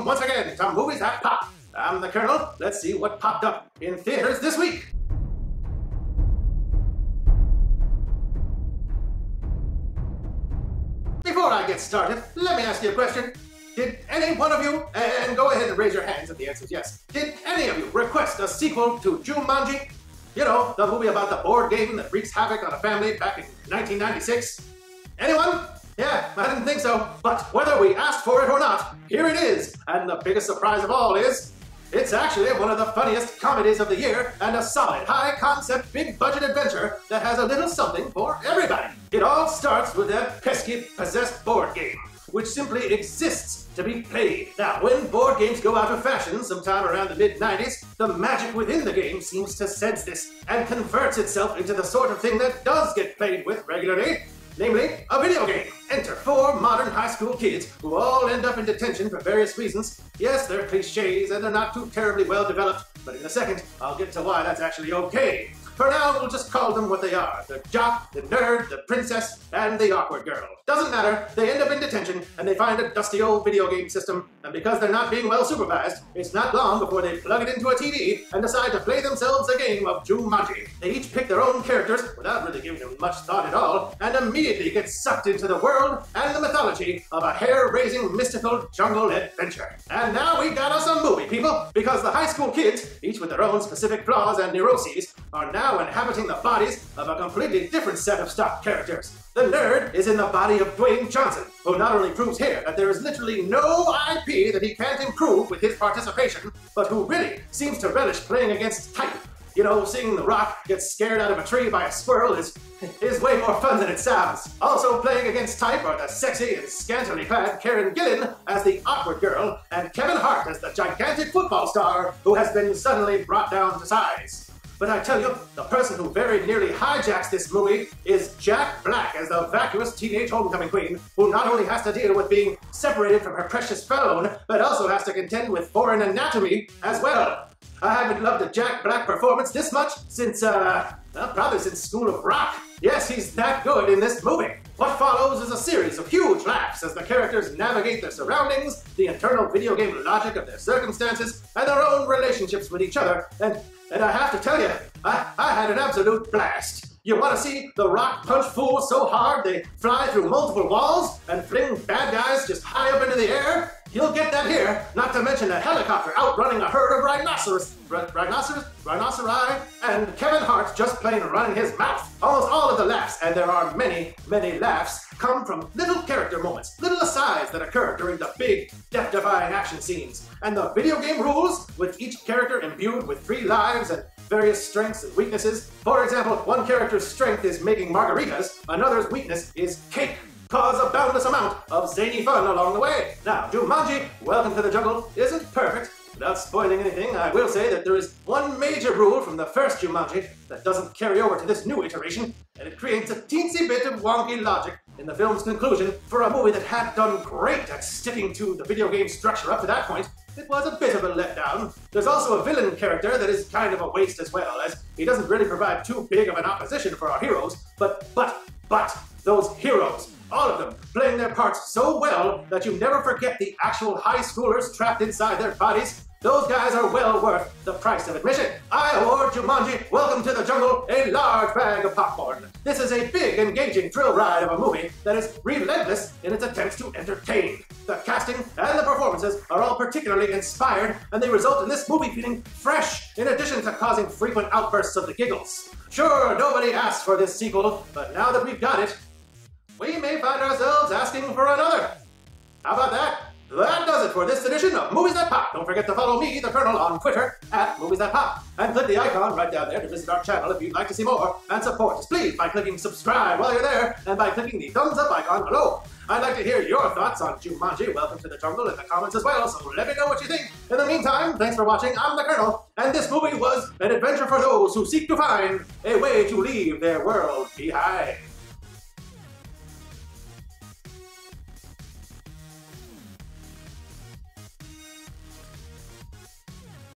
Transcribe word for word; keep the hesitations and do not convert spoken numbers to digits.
welcome once again to Movies That Pop. I'm the Kernel. Let's see what popped up in theaters this week. Before I get started, let me ask you a question. Did any one of you, and go ahead and raise your hands if the answer is yes, did any of you request a sequel to Jumanji? You know, the movie about the board game that wreaks havoc on a family back in nineteen ninety-six? Anyone? Yeah, I didn't think so. But whether we asked for it or not, here it is. And the biggest surprise of all is, it's actually one of the funniest comedies of the year and a solid, high-concept, big-budget adventure that has a little something for everybody. It all starts with that pesky, possessed board game, which simply exists to be played. Now, when board games go out of fashion sometime around the mid nineties, the magic within the game seems to sense this and converts itself into the sort of thing that does get played with regularly. Namely, a video game. Enter four modern high school kids who all end up in detention for various reasons. Yes, they're cliches and they're not too terribly well developed, but in a second, I'll get to why that's actually okay. For now, we'll just call them what they are. The jock, the nerd, the princess, and the awkward girl. Doesn't matter, they end up in detention, and they find a dusty old video game system, and because they're not being well supervised, it's not long before they plug it into a T V and decide to play themselves a game of Jumanji. They each pick their own characters, without really giving them much thought at all, and immediately get sucked into the world and the mythology of a hair-raising mystical jungle adventure. And now we got us a movie, people, because the high school kids, each with their own specific flaws and neuroses, are now inhabiting the bodies of a completely different set of stock characters. The nerd is in the body of Dwayne Johnson, who not only proves here that there is literally no I P that he can't improve with his participation, but who really seems to relish playing against type. You know, seeing The Rock get scared out of a tree by a squirrel is, is way more fun than it sounds. Also playing against type are the sexy and scantily clad Karen Gillan as the awkward girl, and Kevin Hart as the gigantic football star who has been suddenly brought down to size. But I tell you, the person who very nearly hijacks this movie is Jack Black as the vacuous teenage homecoming queen, who not only has to deal with being separated from her precious fellow, but also has to contend with foreign anatomy as well. I haven't loved a Jack Black performance this much since, uh, well, probably since School of Rock. Yes, he's that good in this movie. What follows is a series of huge laughs as the characters navigate their surroundings, the internal video game logic of their circumstances, and their own relationships with each other, and And I have to tell you, I, I had an absolute blast. You want to see The Rock punch fools so hard they fly through multiple walls and fling bad guys just high up into the air? You'll get that here, not to mention a helicopter outrunning a herd of rhinoceros, rhinoceros, rhinoceri, and Kevin Hart just plain running his mouth. Almost all of the laughs, and there are many, many laughs, come from little character moments, little asides that occur during the big, death-defying action scenes. And the video game rules, with each character imbued with three lives and various strengths and weaknesses. For example, one character's strength is making margaritas, another's weakness is cake. Cause a boundless amount of zany fun along the way. Now, Jumanji, Welcome to the Jungle, isn't perfect. Without spoiling anything, I will say that there is one major rule from the first Jumanji that doesn't carry over to this new iteration, and it creates a teensy bit of wonky logic in the film's conclusion. For a movie that had done great at sticking to the video game structure up to that point, it was a bit of a letdown. There's also a villain character that is kind of a waste as well, as he doesn't really provide too big of an opposition for our heroes, but, but, but, those heroes, all of them, playing their parts so well that you never forget the actual high schoolers trapped inside their bodies. Those guys are well worth the price of admission. I award Jumanji, Welcome to the Jungle, a large bag of popcorn. This is a big, engaging thrill ride of a movie that is relentless in its attempts to entertain. The casting and the performances are all particularly inspired, and they result in this movie feeling fresh, in addition to causing frequent outbursts of the giggles. Sure, nobody asked for this sequel, but now that we've got it, we may find ourselves asking for another. How about that? That does it for this edition of Movies That Pop. Don't forget to follow me, the Kernel, on Twitter, at Movies That Pop. And click the icon right down there to visit our channel if you'd like to see more. And support us, please, by clicking subscribe while you're there, and by clicking the thumbs up icon below. I'd like to hear your thoughts on Jumanji, Welcome to the Jungle, in the comments as well, so let me know what you think. In the meantime, thanks for watching. I'm the Kernel, and this movie was an adventure for those who seek to find a way to leave their world behind.